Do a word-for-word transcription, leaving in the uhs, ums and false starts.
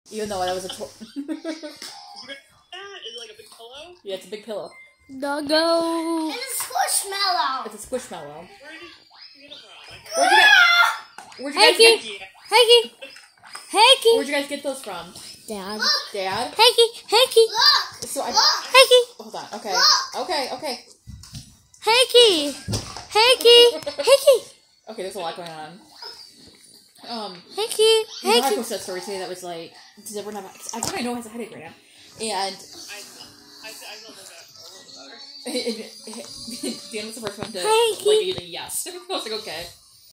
Even though that was a toy. Is it like a big pillow? Yeah, it's a big pillow. Doggo. It's a squishmallow. It's a squishmallow. Where did you get it from? Where'd you get? Where'd you guys Hankey. get? Hankey. Hankey. Where'd you guys get those from? Dad. Dad. Hankey. Hankey. Look. So I. Hankey. Hold on. Okay. Okay. Okay. Hankey. Hankey. Hankey. Okay. There's a lot going on. Um. Hankey. You know, I Hankey. posted that story today that was like, does everyone have? I think I know has a headache right now, and. I, I, I feel like that a little better. Dan was the first one to Hankey. like either yes. I was like, okay.